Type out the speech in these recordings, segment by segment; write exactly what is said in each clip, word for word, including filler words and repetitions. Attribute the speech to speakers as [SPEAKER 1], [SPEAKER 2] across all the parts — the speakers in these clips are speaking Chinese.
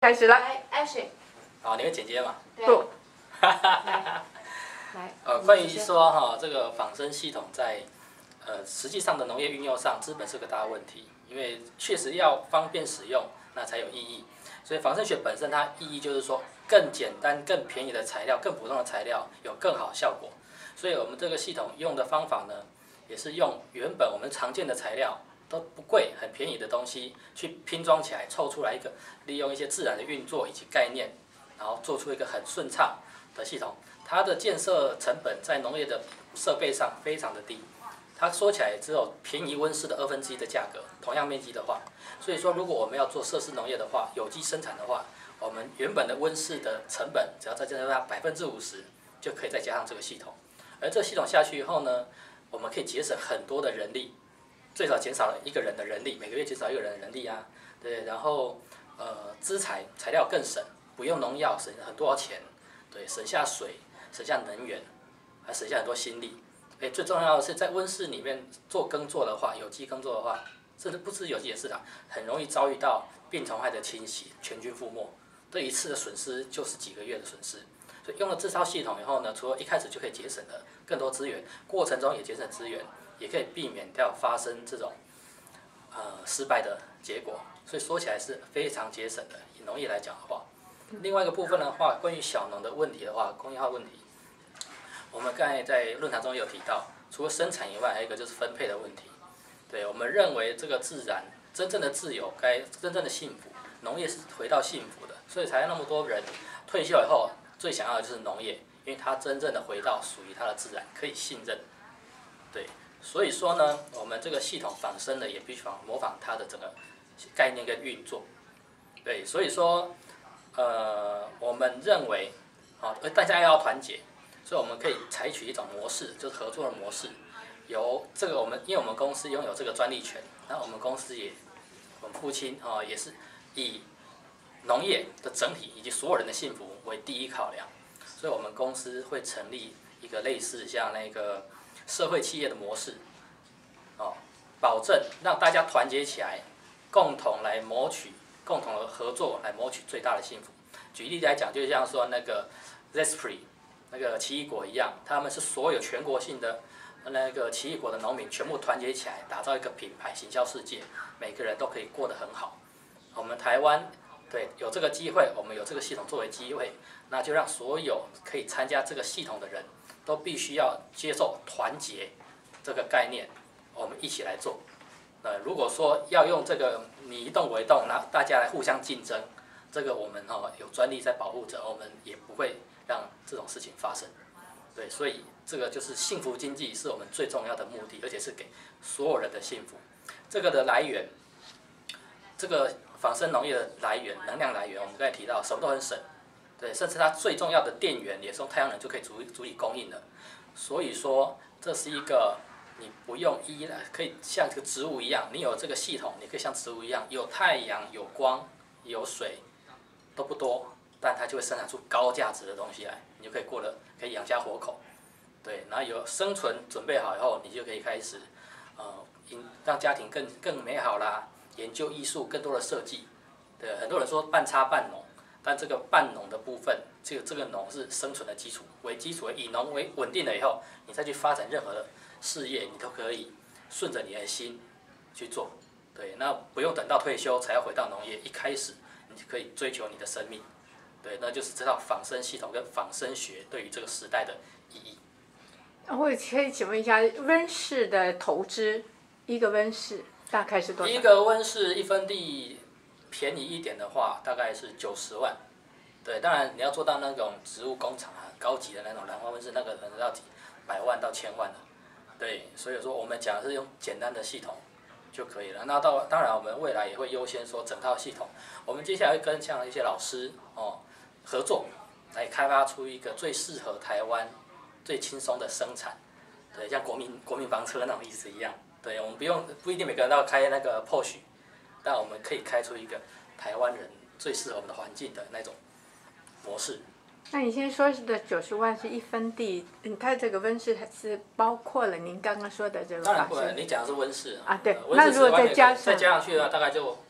[SPEAKER 1] 开始了。
[SPEAKER 2] 来 ，action。
[SPEAKER 3] 好，你会剪接吗？
[SPEAKER 1] 不。
[SPEAKER 2] 来，来。
[SPEAKER 3] 呃，关于说哈，这个仿生系统在呃实际上的农业运用上，资本是个大问题，因为确实要方便使用，那才有意义。所以仿生学本身它意义就是说，更简单、更便宜的材料、更普通的材料有更好效果。所以我们这个系统用的方法呢，也是用原本我们常见的材料都不贵、很便宜的东西去拼装起来，凑出来一个利用一些自然的运作以及概念，然后做出一个很顺畅的系统。它的建设成本在农业的设备上非常的低，它说起来只有便宜温室的二分之一的价格，同样面积的话。所以说，如果我们要做设施农业的话，有机生产的话，我们原本的温室的成本只要再加上百分之五十，就可以再加上这个系统。而这个系统下去以后呢，我们可以节省很多的人力，最少减少了一个人的人力，每个月减少一个人的人力啊，对，然后呃资材材料更省，不用农药，省很多钱，对，省下水，省下能源，还省下很多心力。哎，最重要的是在温室里面做耕作的话，有机耕作的话，甚至不止有机也是啦，很容易遭遇到病虫害的侵袭，全军覆没，这一次的损失就是几个月的损失。所以用了这套系统以后呢，除了一开始就可以节省了更多资源，过程中也节省资源，也可以避免掉发生这种呃失败的结果。所以说起来是非常节省的，以农业来讲的话。另外一个部分的话，关于小农的问题的话，工业化问题，我们刚才在论坛中也有提到，除了生产以外，还有一个就是分配的问题。对，我们认为这个自然真正的自由，该真正的幸福，农业是回到幸福的，所以才有那么多人退休以后最想要的就是农业，因为它真正的回到属于它的自然，可以信任。对，所以说呢，我们这个系统仿生的也必须模仿它的整个概念跟运作。对，所以说，呃，我们认为，好，大家要团结，所以我们可以采取一种模式，就是合作的模式。由这个我们，因为我们公司拥有这个专利权，那我们公司也，我们父亲啊、哦、也是以农业的整体以及所有人的幸福为第一考量，所以我们公司会成立一个类似像那个社会企业的模式，哦，保证让大家团结起来，共同来谋取，共同的合作来谋取最大的幸福。举例来讲，就像说那个 Zespri 那个奇异果一样，他们是所有全国性的那个奇异果的农民全部团结起来，打造一个品牌，行销世界，每个人都可以过得很好。我们台湾对有这个机会，我们有这个系统作为机会，那就让所有可以参加这个系统的人都必须要接受团结这个概念，我们一起来做。呃，如果说要用这个你一动我一动，那大家来互相竞争，这个我们哦有专利在保护着，我们也不会让这种事情发生。对，所以这个就是幸福经济是我们最重要的目的，而且是给所有人的幸福。这个的来源，这个仿生农业的来源，能量来源，我们刚才提到什么都很省，对，甚至它最重要的电源也是用太阳能就可以足足以供应的。所以说，这是一个你不用依赖，可以像这个植物一样，你有这个系统，你可以像植物一样，有太阳、有光、有水，都不多，但它就会生产出高价值的东西来，你就可以过得可以养家活口。对，然后有生存准备好以后，你就可以开始，呃，让家庭更更美好啦。研究艺术，更多的设计。对，很多人说半插半农，但这个半农的部分，这个这个农是生存的基础，为基础，以农为稳定了以后，你再去发展任何的事业，你都可以顺着你的心去做。对，那不用等到退休才要回到农业，一开始你就可以追求你的生命。对，那就是这套仿生系统跟仿生学对于这个时代的意义。
[SPEAKER 1] 我可以请问一下，温室的投资，一个温室大概是多少？
[SPEAKER 3] 一个温室一分地便宜一点的话，大概是九十万。对，当然你要做到那种植物工厂啊，高级的那种兰花温室，那个可能要几百万到千万的。对，所以说我们讲的是用简单的系统就可以了。那到当然我们未来也会优先说整套系统，我们接下来会跟像一些老师哦合作，来开发出一个最适合台湾、最轻松的生产。对，像国民国民房车那种意思一样。对，我们不用不一定每个人都要开那个 Porsche， 但我们可以开出一个台湾人最适合我们的环境的那种模式。
[SPEAKER 1] 那你先说的九十万是一分地，嗯，它这个温室还是包括了您刚刚说的这个？
[SPEAKER 3] 当然不能，你讲的是温室
[SPEAKER 1] 啊，对。
[SPEAKER 3] 呃、
[SPEAKER 1] 那如果再加上
[SPEAKER 3] 再加上去的话，大概就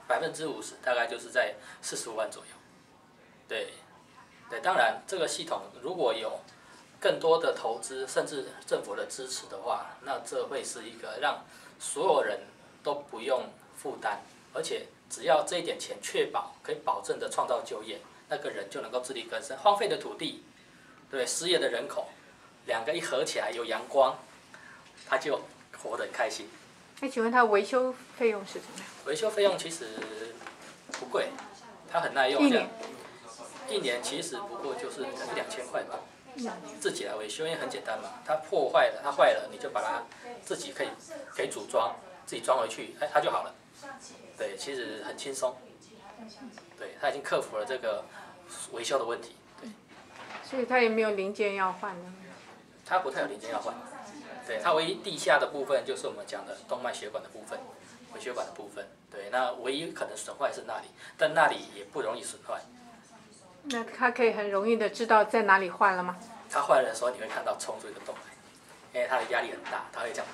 [SPEAKER 3] 百分之五十大概就是在四十五万左右。对，对，当然这个系统如果有更多的投资，甚至政府的支持的话，那这会是一个让所有人都不用负担，而且只要这一点钱确保可以保证的创造就业，那个人就能够自力更生。荒废的土地，对，失业的人口，两个一合起来有阳光，他就活得很开心。
[SPEAKER 1] 那请问它维修费用是怎么样？
[SPEAKER 3] 维修费用其实不贵，它很耐用，
[SPEAKER 1] 一年
[SPEAKER 3] 一年其实不过就是一两千块吧。自己来维修，因为很简单嘛，它破坏了，它坏了，你就把它自己可以可以组装，自己装回去，哎，它就好了。对，其实很轻松。对，它已经克服了这个维修的问题。对，
[SPEAKER 1] 所以它也没有零件要换的。
[SPEAKER 3] 它不太有零件要换。对，它唯一地下的部分就是我们讲的动脉血管的部分，微血管的部分。对，那唯一可能损坏是那里，但那里也不容易损坏。
[SPEAKER 1] 那它可以很容易的知道在哪里坏了吗？
[SPEAKER 3] 它坏了的时候，你会看到冲出一个洞来，因为它的压力很大，它会这样，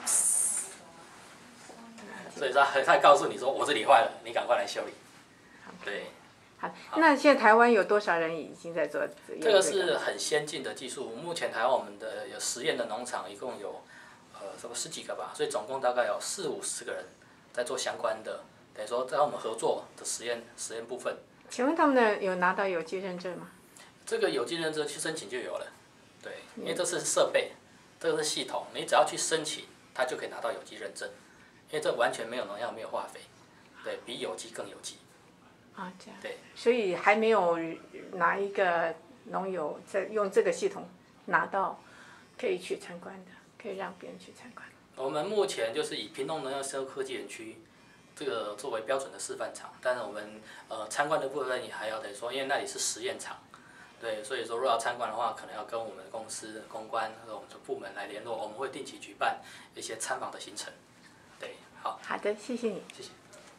[SPEAKER 3] 所以说它告诉你说我这里坏了，你赶快来修理。对。
[SPEAKER 1] 好，那现在台湾有多少人已经在做这个？
[SPEAKER 3] 这个是很先进的技术。目前台湾我们的有实验的农场，一共有呃什么十几个吧，所以总共大概有四五十个人在做相关的，等于说在我们合作的实验实验部分。
[SPEAKER 1] 请问他们的有拿到有机认证吗？
[SPEAKER 3] 这个有机认证去申请就有了，对，因为这是设备，这个是系统，你只要去申请，它就可以拿到有机认证，因为这完全没有农药，没有化肥，对比有机更有机。
[SPEAKER 1] 啊，这样。
[SPEAKER 3] 对。
[SPEAKER 1] 所以还没有哪一个农友在用这个系统拿到，可以去参观的，可以让别人去参观。
[SPEAKER 3] 我们目前就是以屏东农药生物科技园区这个作为标准的示范场，但是我们呃参观的部分也还要得说，因为那里是实验场，对，所以说如果要参观的话，可能要跟我们公司公关和我们的部门来联络，我们会定期举办一些参访的行程。对，好。
[SPEAKER 1] 好的，谢谢你。
[SPEAKER 3] 谢谢。